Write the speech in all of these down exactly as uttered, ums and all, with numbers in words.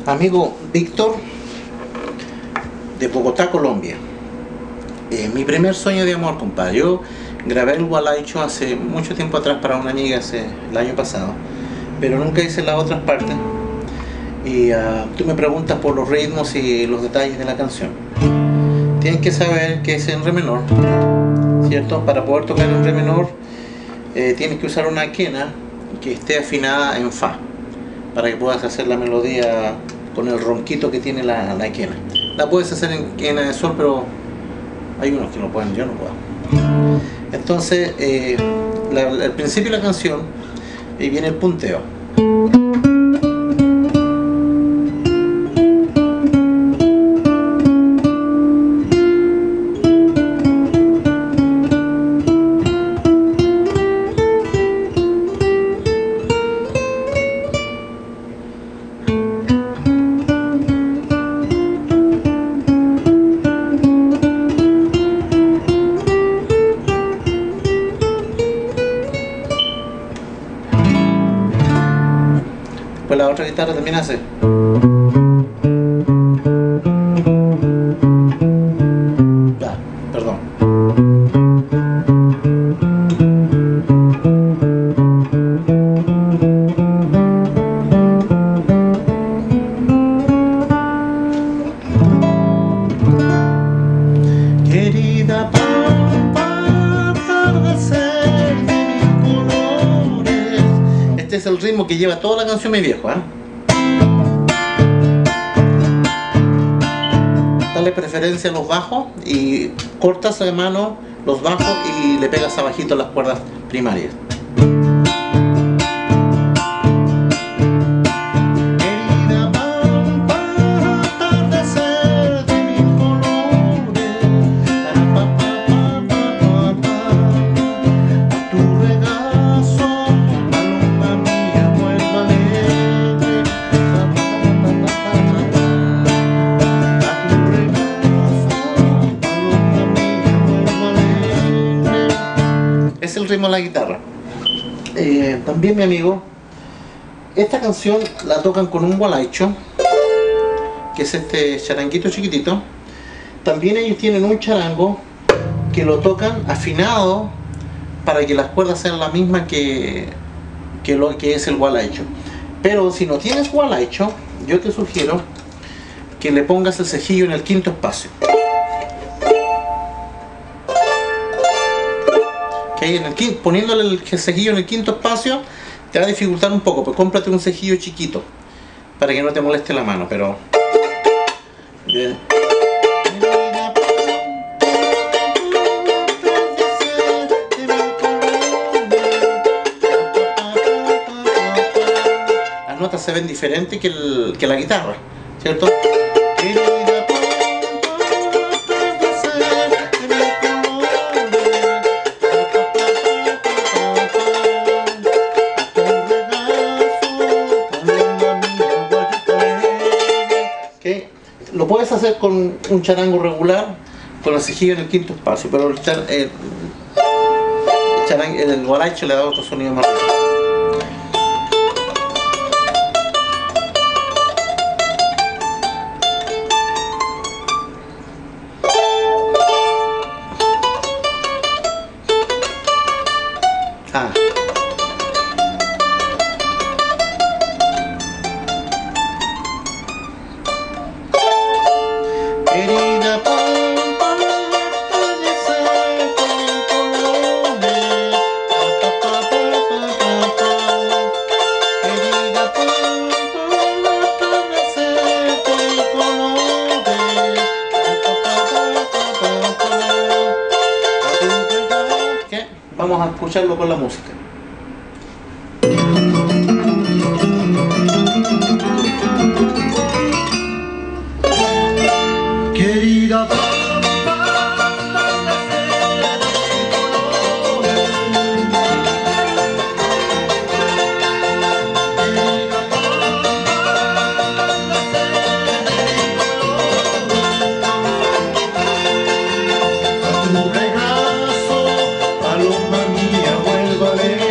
Amigo Víctor, de Bogotá, Colombia. Eh, mi primer sueño de amor, compadre. Yo grabé el Gualaicho hace mucho tiempo atrás para una amiga, hace el año pasado, pero nunca hice las otras partes. Y uh, tú me preguntas por los ritmos y los detalles de la canción. Tienes que saber que es en re menor, ¿cierto? Para poder tocar en re menor eh, tienes que usar una quena que esté afinada en fa, para que puedas hacer la melodía con el ronquito que tiene la, la quena. La puedes hacer en quena de sol, pero hay unos que lo pueden, yo no puedo. Entonces, eh, la, al principio de la canción y viene el punteo. Pues la otra guitarra también hace. Ya, perdón. Querida pampa, atardecer de mil colores. Este es el ritmo que lleva toda la canción, mi viejo, ¿eh? Dale preferencia a los bajos y cortas de mano los bajos y le pegas abajito las cuerdas primarias. Es el ritmo de la guitarra. Eh, también, mi amigo, esta canción la tocan con un gualaicho, que es este charanguito chiquitito. También ellos tienen un charango que lo tocan afinado para que las cuerdas sean las mismas que, que lo que es el gualaicho. Pero si no tienes gualaicho, yo te sugiero que le pongas el cejillo en el quinto espacio. Que en el quinto, poniéndole el cejillo en el quinto espacio te va a dificultar un poco, pues cómprate un cejillo chiquito para que no te moleste la mano, pero bien. Las notas se ven diferentes que, el, que la guitarra, ¿cierto? Lo puedes hacer con un charango regular, con el cejillo en el quinto espacio, pero el, char, el, el, charango, el gualaicho le da otro sonido más rico. Ah. Querida pampa, atardecer de mil colores. Querida pampa, atardecer de mil colores. ¿Qué? Vamos a escucharlo con la música. Querida pampa, atardecer de mil colores. Querida pampa, atardecer de mil colores. A tu regazo, paloma mía, vuelvo a leer.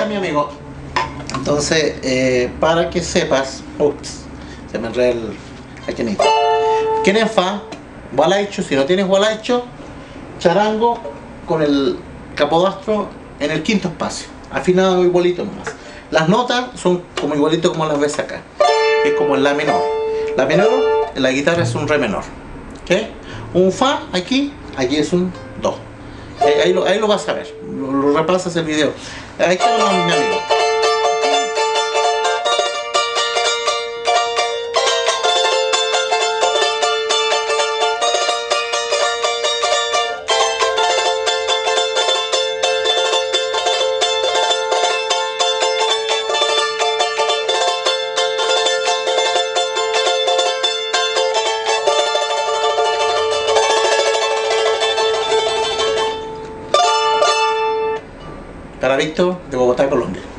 mi amigo. Entonces, eh, para que sepas, ups, se me enreda el aquenito. ¿Quién fa? Gualaicho, si no tienes gualaicho, charango con el capodastro en el quinto espacio, afinado igualito nomás. Las notas son como igualito como las ves acá, que es como el la menor. La menor en la guitarra es un re menor, ¿okay? Un fa aquí, aquí es un do. Ahí, ahí, lo, ahí lo vas a ver, lo, lo repasas el video. Ahí está mi amigo. Para Víctor, de Bogotá, Colombia.